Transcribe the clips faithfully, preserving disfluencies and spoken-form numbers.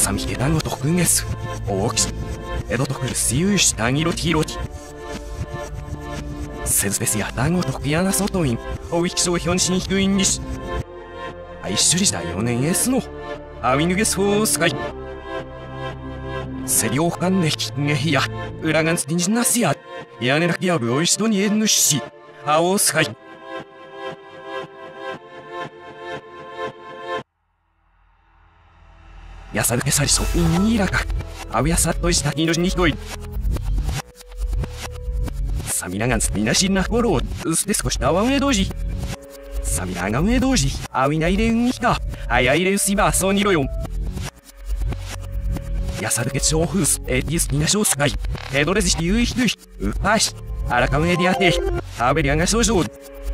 Sami kedango tokungesu. Ookis. Edo tokuru siuish tangiro tiroti. Sezbesi ya dango tokuyana sotoin. Oikisho hyonshin hikuin nishi. Aishuri daよねん S の。アミヌゲスフォースカイ。セリオフカンネヒンゲヒヤ。裏ガンスティンジナシア。屋根なきやぶおいしとにえんぬし。アオスカイ。やさるけさりそいにいらか。あうやさっとしたきのしにひこい。サミラガンスミナシンなフォロー。うすて少したわんえどじ。サミラガンえどじ。あういないれんにひか。あやいれうしばそうにろよん。やさるけちょうふうす。えティスキナショースカイ。ヘドレジシユイヒクヒ。うっぱし。あらかんえであて。あべりゃがしょうじょう。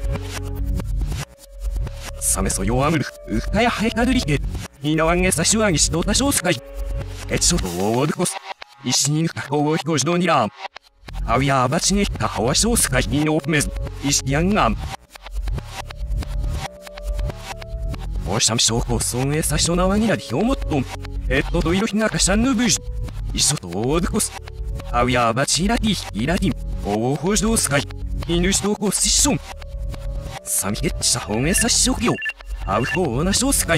サメソヨアムル。うっかやはえかどりけ。いなわんげさしゅわぎしとたしょうすかい。えちょとおおどこす。いしにぬかこうひこじどにらん。あうやあばちねかはわしょうすかい。いのおぷめず。いしきやんがん。おしゃみしょうこうそんえさしょなわぎらでひょうもっとん。えっとといろひがかしゃんぬぶじ。いしょとおおどこす。あうやあばちいらてぃいらてぃ。おおほじどうすかい。いぬしとこうししょん。さみけっちゃほんえさししょきょう。あうこうなしょうすかい。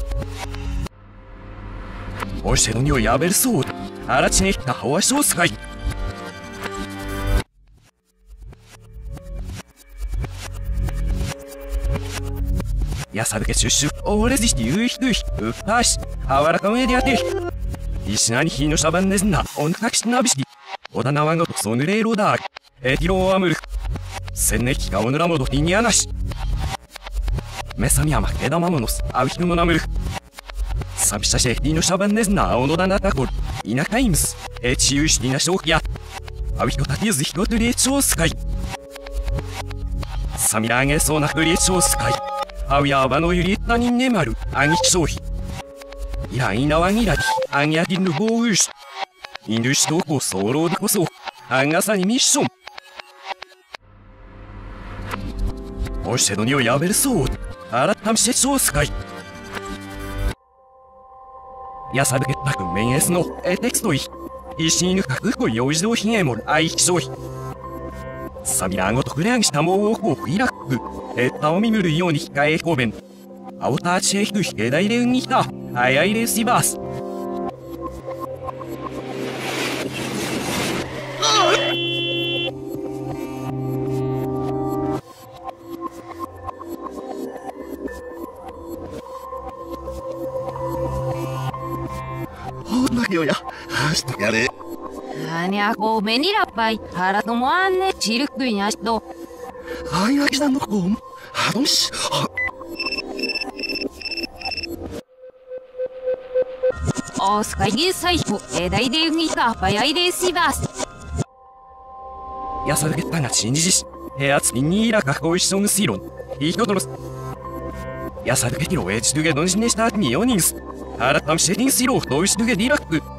おしえのにおやべるそう。あらちねかはわしょうすかい。やさぶけシュッシュ。おれじしてゆうひくひ。うっぱし。あわらかめでやて。いしなにひのしゃばんねずな。おんかきしなびしき。おだなわんごとそぬれいろだ。えてろおあむる。せんねきかおぬらもどひにあなし。めさみやまけだまものす。あうひくもなむる。さびしゃしえひのしゃばんねずな。おのだなたこる。いなかいむす。えちゆうしになしょうきや。あうひこたきずひことりえちょうすかい。さみらあげそうなふりえちょうすかい。あうやばのゆりったにんねまる。あぎきしょうひ。いらいなわぎらき。あぎやきぬぼううし。いぬしとこそうろうでこそ。あんがさにミッション。おしえのにをやべるそう。あらたみせちょうすかい。やさぶけたくめんえすの。えテクストい。いしにぬかくこよいじどうひげもる。あいきしょうひ。さびらんごとくれあぎしたもうおこういらく。えったをみむるようにひかえこべん。あおたちえひくひけだいれうんにひた。あやいれしばす。 ほんなよや。はしとやれ。 아니야, 고맨이라 빠이. 하라도 뭐안네 지륵구이냐 또. 아이 아기산 너 곰. 하동씨. 어스카이 사이고 에다이데 응이가 빠야이데 시바스. やさぶけたがちんじじし。へあつきにいらかこいしそぐしろん。いいことのす。やさぶけきろえちどげどんじねしたあきによにんす。あらたみせりんしろうといしどげディラック。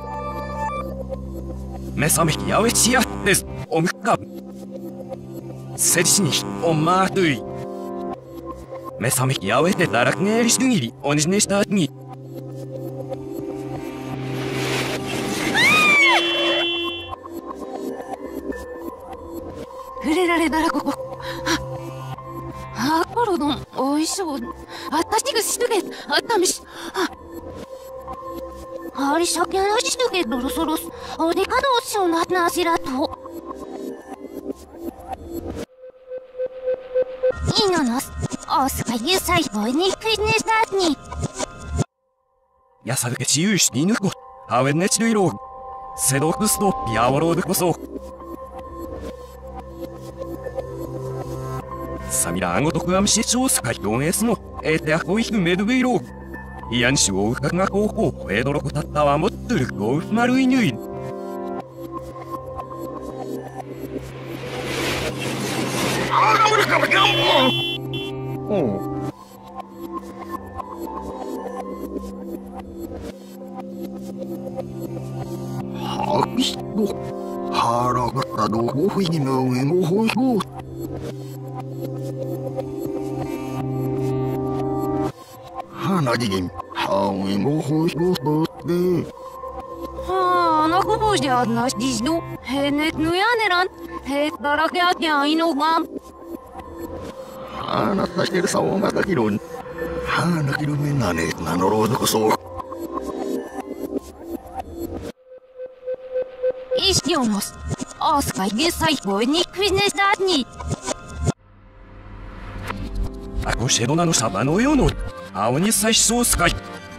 めさめきやうえちやです。おむか。せりしにおまーとい。めさめきやうえてだらくげりしどぎりおんじねしたあきに。 触れられたらここ。あ、コロドン、おいしょ。あたしぐしとけ、あたみし。ありしゃけなしとけ、ドロソロス。おでかどうしような、なしらと。いいののす。おすかゆさいごいにくいねしたに。 やさぶけちゆうしにぬこ。はべんねちどいろう。せどくすと、やわろうでこそ。さみらあごとくあみしちょうすかひょんえすの。えてあこいひくめどべいろう。いやんしゅおうかがこうこう。えどろこたったわもっとるごうふまるいぬい。 あらむるかばがんもん。うん。はくしと。はらがったどごふいにむげごほいご。はなじげん。はんえごほいごとって。 Боже, одна ждижду. Хенет ну я не ран. Хет дарахят я иногам. あなたしてるさおまたきろん。はなきろめなねなのろうどこそ。 Istionos. Oskaj gesaj bojnik kvinnesdatni. Ako šedona no saba no jono. A on je saš soskaj.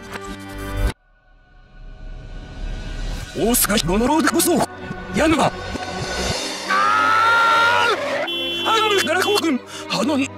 Oskaj go no rodu koso. Janu ga. あの、奈良公君、あの、